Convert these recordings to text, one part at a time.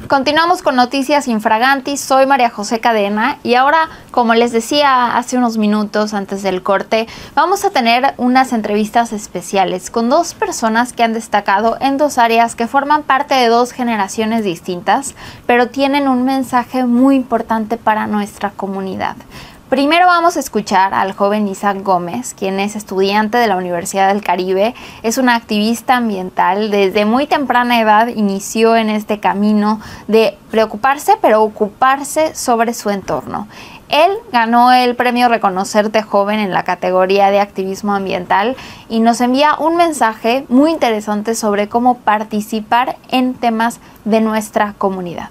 Continuamos con Noticias Infraganti. Soy María José Cadena y ahora, como les decía hace unos minutos antes del corte, vamos a tener unas entrevistas especiales con dos personas que han destacado en dos áreas que forman parte de dos generaciones distintas, pero tienen un mensaje muy importante para nuestra comunidad. Primero vamos a escuchar al joven Isaac Gómez, quien es estudiante de la Universidad del Caribe, es un activista ambiental, desde muy temprana edad inició en este camino de preocuparse pero ocuparse sobre su entorno. Él ganó el premio Reconocerte Joven en la categoría de activismo ambiental y nos envía un mensaje muy interesante sobre cómo participar en temas de nuestra comunidad.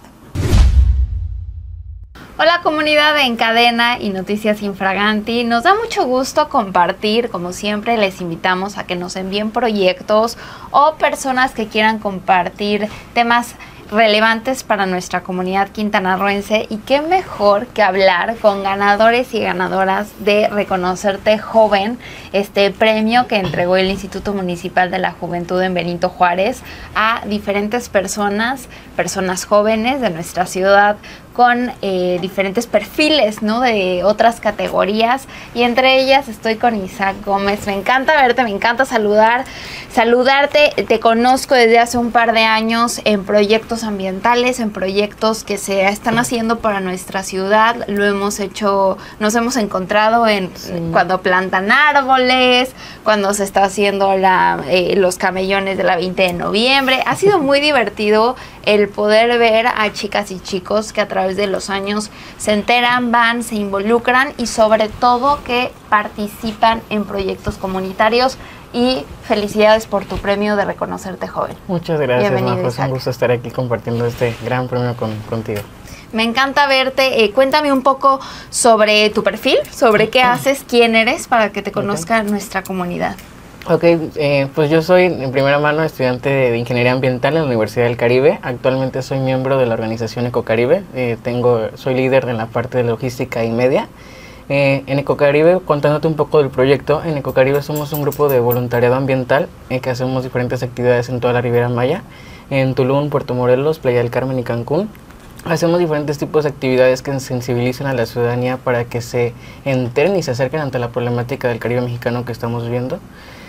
Hola comunidad de En Cadena y Noticias Infraganti, nos da mucho gusto compartir, como siempre les invitamos a que nos envíen proyectos o personas que quieran compartir temas relevantes para nuestra comunidad quintanarroense y qué mejor que hablar con ganadores y ganadoras de Reconocerte Joven, este premio que entregó el Instituto Municipal de la Juventud en Benito Juárez a diferentes personas jóvenes de nuestra ciudad con diferentes perfiles, ¿no?, de otras categorías, y entre ellas estoy con Isaac Gómez. Me encanta verte, me encanta saludarte. Te conozco desde hace un par de años en proyectos ambientales, en proyectos que se están haciendo para nuestra ciudad. Lo hemos hecho, nos hemos encontrado en cuando plantan árboles, cuando se está haciendo los camellones de la 20 de noviembre. Ha sido muy divertido el poder ver a chicas y chicos que a través de los años se enteran, van, se involucran y sobre todo que participan en proyectos comunitarios. Y felicidades por tu premio de Reconocerte Joven. Muchas gracias, Bienvenido, es un gusto estar aquí compartiendo este gran premio contigo. Me encanta verte. Cuéntame un poco sobre tu perfil, sobre qué haces, quién eres, para que te conozca nuestra comunidad. Ok, pues yo soy en primera mano estudiante de Ingeniería Ambiental en la Universidad del Caribe. Actualmente soy miembro de la organización Ecocaribe. Soy líder en la parte de logística y media. En Ecocaribe, contándote un poco del proyecto, en Ecocaribe somos un grupo de voluntariado ambiental que hacemos diferentes actividades en toda la Riviera Maya, en Tulum, Puerto Morelos, Playa del Carmen y Cancún. Hacemos diferentes tipos de actividades que sensibilicen a la ciudadanía para que se enteren y se acerquen ante la problemática del Caribe mexicano que estamos viviendo.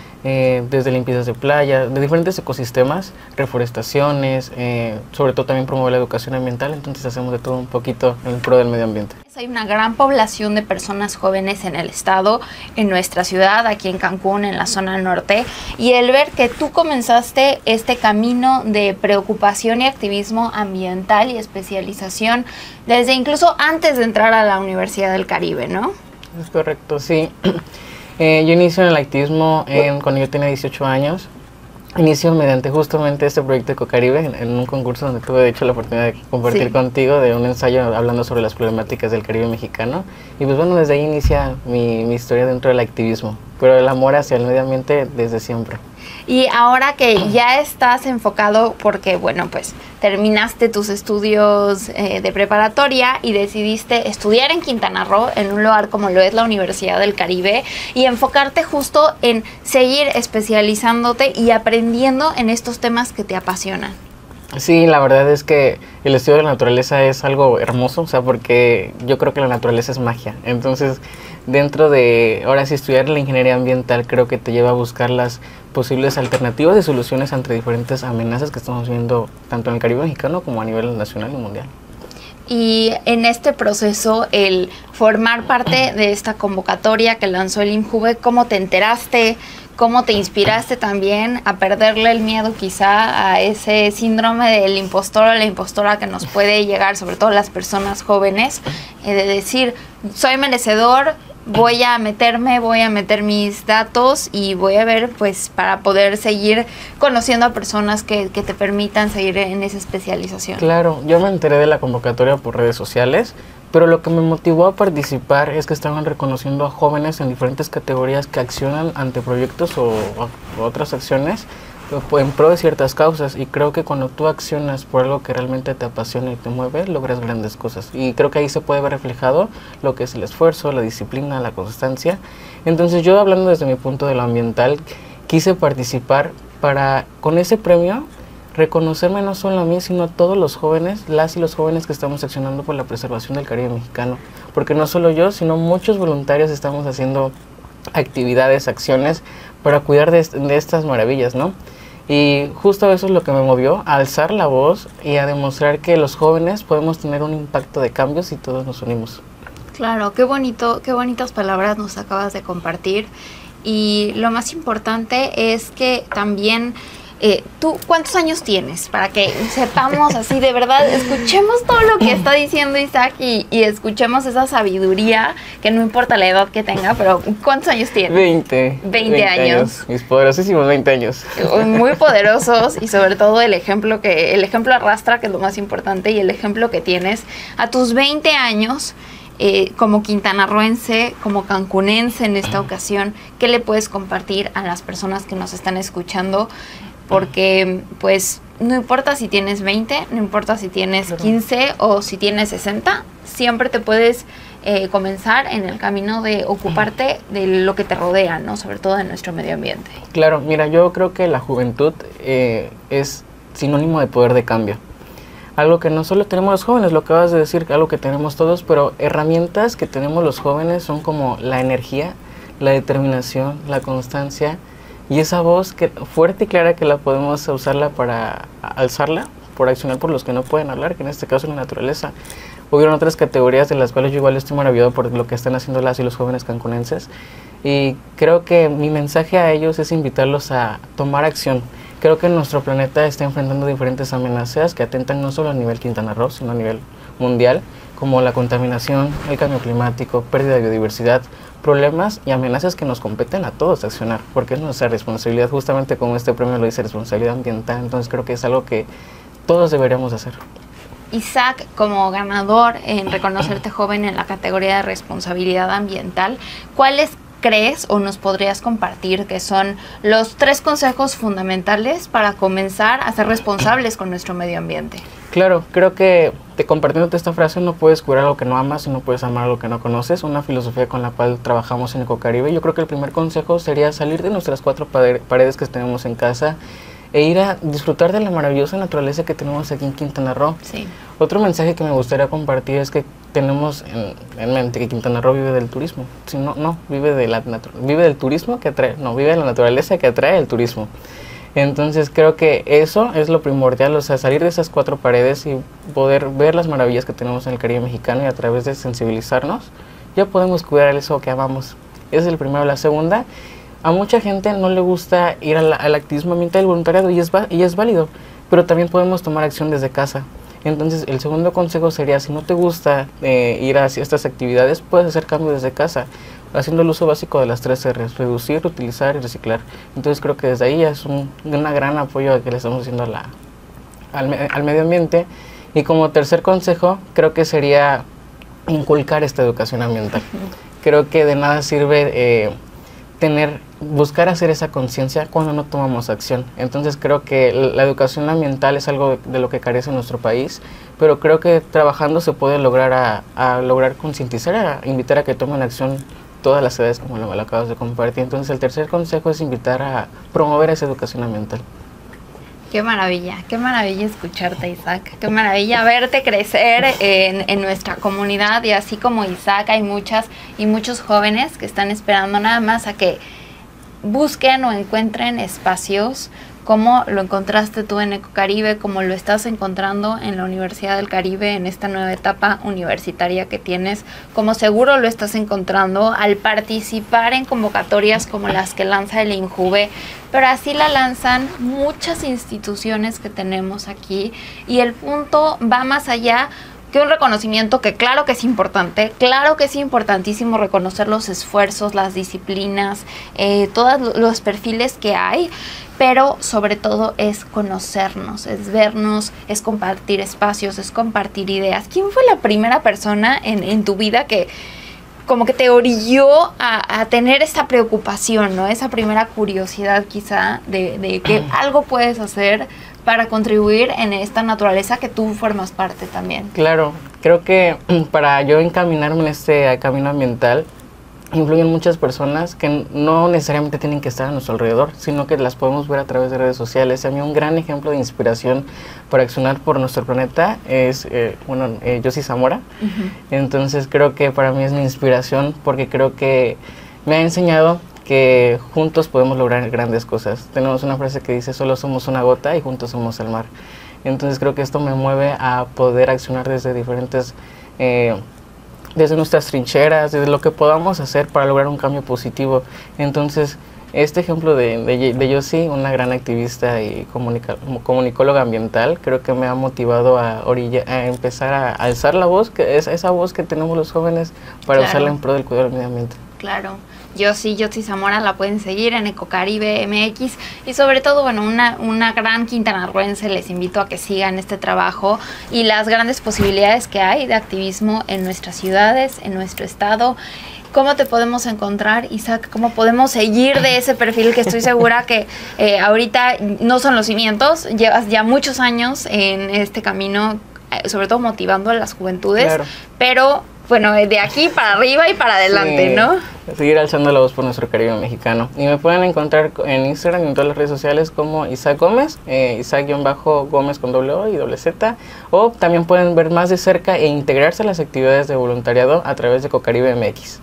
Desde limpiezas de playa, de diferentes ecosistemas, reforestaciones, sobre todo también promover la educación ambiental, entonces hacemos de todo un poquito en pro del medio ambiente. Hay una gran población de personas jóvenes en el estado, en nuestra ciudad, aquí en Cancún, en la zona norte, y el ver que tú comenzaste este camino de preocupación y activismo ambiental y especialización desde incluso antes de entrar a la Universidad del Caribe, ¿no? Es correcto, sí. Yo inicio en el activismo cuando yo tenía 18 años. Inicio mediante justamente este proyecto Ecocaribe en un concurso donde tuve de hecho la oportunidad de compartir contigo de un ensayo hablando sobre las problemáticas del Caribe mexicano. Y pues bueno, desde ahí inicia mi historia dentro del activismo, pero el amor hacia el medio ambiente desde siempre. Y ahora que ya estás enfocado, porque bueno, pues terminaste tus estudios de preparatoria y decidiste estudiar en Quintana Roo, en un lugar como lo es la Universidad del Caribe, y enfocarte justo en seguir especializándote y aprendiendo en estos temas que te apasionan. Sí, la verdad es que el estudio de la naturaleza es algo hermoso, o sea, porque yo creo que la naturaleza es magia. Entonces, dentro de, ahora sí, estudiar la ingeniería ambiental creo que te lleva a buscar las posibles alternativas de soluciones ante diferentes amenazas que estamos viendo tanto en el Caribe mexicano como a nivel nacional y mundial. Y en este proceso, el formar parte de esta convocatoria que lanzó el IMJUVE, ¿cómo te enteraste? ¿Cómo te inspiraste también a perderle el miedo quizá a ese síndrome del impostor o la impostora que nos puede llegar, sobre todo las personas jóvenes, de decir, soy merecedor, voy a meter mis datos y voy a ver, pues, para poder seguir conociendo a personas que te permitan seguir en esa especialización? Claro, yo me enteré de la convocatoria por redes sociales, pero lo que me motivó a participar es que estaban reconociendo a jóvenes en diferentes categorías que accionan ante proyectos o otras acciones en pro de ciertas causas, y creo que cuando tú accionas por algo que realmente te apasiona y te mueve, logras grandes cosas, y creo que ahí se puede ver reflejado lo que es el esfuerzo, la disciplina, la constancia. Entonces yo, hablando desde mi punto de lo ambiental, quise participar para, con ese premio, reconocerme no solo a mí, sino a todos los jóvenes, las y los jóvenes que estamos accionando por la preservación del Caribe mexicano. Porque no solo yo, sino muchos voluntarios estamos haciendo actividades, acciones para cuidar de estas maravillas, ¿no? Y justo eso es lo que me movió, a alzar la voz y a demostrar que los jóvenes podemos tener un impacto de cambios si todos nos unimos. Claro, qué bonito, qué bonitas palabras nos acabas de compartir. Y lo más importante es que también ¿tú cuántos años tienes? Para que sepamos así, de verdad, escuchemos todo lo que está diciendo Isaac y escuchemos esa sabiduría, que no importa la edad que tenga, pero ¿cuántos años tienes? 20 años. Mis poderosísimos 20 años. Muy poderosos, y sobre todo el ejemplo arrastra, que es lo más importante, y el ejemplo que tienes a tus 20 años. Como quintanarroense, como cancunense en esta ocasión, ¿qué le puedes compartir a las personas que nos están escuchando? Porque pues no importa si tienes 20, no importa si tienes 15 o si tienes 60, siempre te puedes comenzar en el camino de ocuparte de lo que te rodea, ¿no? Sobre todo de nuestro medio ambiente. Claro, mira, yo creo que la juventud es sinónimo de poder de cambio. Algo que no solo tenemos los jóvenes, lo que acabas de decir, algo que tenemos todos, pero herramientas que tenemos los jóvenes son como la energía, la determinación, la constancia y esa voz fuerte y clara que la podemos usarla para alzarla, por accionar por los que no pueden hablar, que en este caso es la naturaleza. Hubieron otras categorías de las cuales yo igual estoy maravillado por lo que están haciendo las y los jóvenes cancunenses, y creo que mi mensaje a ellos es invitarlos a tomar acción. Creo que nuestro planeta está enfrentando diferentes amenazas que atentan no solo a nivel Quintana Roo, sino a nivel mundial, como la contaminación, el cambio climático, pérdida de biodiversidad, problemas y amenazas que nos competen a todos accionar, porque es nuestra responsabilidad, justamente como este premio lo dice, responsabilidad ambiental. Entonces creo que es algo que todos deberíamos hacer. Isaac, como ganador en Reconocerte Joven en la categoría de responsabilidad ambiental, ¿cuáles crees o nos podrías compartir que son los 3 consejos fundamentales para comenzar a ser responsables con nuestro medio ambiente? Claro, creo que compartiéndote esta frase, no puedes curar algo que no amas y no puedes amar algo que no conoces, una filosofía con la cual trabajamos en Ecocaribe. Yo creo que el primer consejo sería salir de nuestras 4 paredes que tenemos en casa e ir a disfrutar de la maravillosa naturaleza que tenemos aquí en Quintana Roo. Sí. Otro mensaje que me gustaría compartir es que tenemos en mente que Quintana Roo vive del turismo. Si vive del turismo que atrae, vive de la naturaleza que atrae el turismo. Entonces creo que eso es lo primordial, o sea, salir de esas 4 paredes y poder ver las maravillas que tenemos en el Caribe mexicano, y a través de sensibilizarnos ya podemos cuidar eso que amamos. Ese es el primero. La segunda, a mucha gente no le gusta ir al activismo ambiental, el voluntariado, y es válido, pero también podemos tomar acción desde casa. Entonces el segundo consejo sería, si no te gusta ir hacia estas actividades, puedes hacer cambios desde casa, haciendo el uso básico de las 3 R's: reducir, reutilizar y reciclar. Entonces creo que desde ahí ya es un gran apoyo que le estamos haciendo al medio ambiente. Y como tercer consejo, creo que sería inculcar esta educación ambiental. Creo que de nada sirve buscar hacer esa conciencia cuando no tomamos acción. Entonces creo que la educación ambiental es algo de lo que carece nuestro país, pero creo que trabajando se puede lograr lograr concientizar, a invitar a que tomen acción todas las edades, como lo acabas de compartir. Entonces el tercer consejo es invitar a promover esa educación ambiental. Qué maravilla escucharte, Isaac, qué maravilla verte crecer en nuestra comunidad, y así como Isaac hay muchas y muchos jóvenes que están esperando nada más a que busquen o encuentren espacios como lo encontraste tú en Ecocaribe, como lo estás encontrando en la Universidad del Caribe, en esta nueva etapa universitaria que tienes, como seguro lo estás encontrando al participar en convocatorias como las que lanza el INJUVE, pero así la lanzan muchas instituciones que tenemos aquí, y el punto va más allá que un reconocimiento, que claro que es importante, claro que es importantísimo reconocer los esfuerzos, las disciplinas, todos los perfiles que hay, pero sobre todo es conocernos, es vernos, es compartir espacios, es compartir ideas. ¿Quién fue la primera persona en tu vida que como que te orilló a tener esa preocupación, ¿no? Esa primera curiosidad quizá de que algo puedes hacer para contribuir en esta naturaleza que tú formas parte también? Claro, creo que para yo encaminarme en este camino ambiental, influyen muchas personas que no necesariamente tienen que estar a nuestro alrededor, sino que las podemos ver a través de redes sociales. A mí un gran ejemplo de inspiración para accionar por nuestro planeta es, Josie Zamora. Entonces creo que para mí es mi inspiración porque creo que me ha enseñado que juntos podemos lograr grandes cosas. Tenemos una frase que dice, solo somos una gota y juntos somos el mar. Entonces creo que esto me mueve a poder accionar desde diferentes desde nuestras trincheras, desde lo que podamos hacer para lograr un cambio positivo. Entonces, este ejemplo de Josie, una gran activista y comunicóloga ambiental, creo que me ha motivado a empezar a alzar la voz, que es esa voz que tenemos los jóvenes para usarla en pro del cuidado del medio ambiente. Claro. Josie Zamora la pueden seguir en Ecocaribe MX y sobre todo, bueno, una gran quintanarroense, les invito a que sigan este trabajo y las grandes posibilidades que hay de activismo en nuestras ciudades, en nuestro estado. ¿Cómo te podemos encontrar, Isaac? ¿Cómo podemos seguir de ese perfil que estoy segura que ahorita no son los cimientos? Llevas ya muchos años en este camino, sobre todo motivando a las juventudes, claro, pero bueno, de aquí para arriba y para adelante, sí, ¿no? Seguir alzando la voz por nuestro Caribe mexicano. Y me pueden encontrar en Instagram y en todas las redes sociales como Isaac Gómez, Isaac-Gómez con doble O y doble Z. O también pueden ver más de cerca e integrarse a las actividades de voluntariado a través de Ecocaribe MX.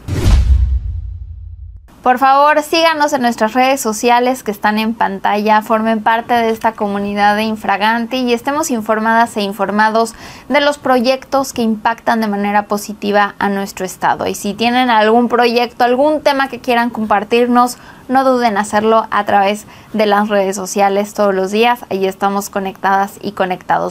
Por favor, síganos en nuestras redes sociales que están en pantalla, formen parte de esta comunidad de Infraganti y estemos informadas e informados de los proyectos que impactan de manera positiva a nuestro estado. Y si tienen algún proyecto, algún tema que quieran compartirnos, no duden en hacerlo a través de las redes sociales todos los días. Ahí estamos conectadas y conectados.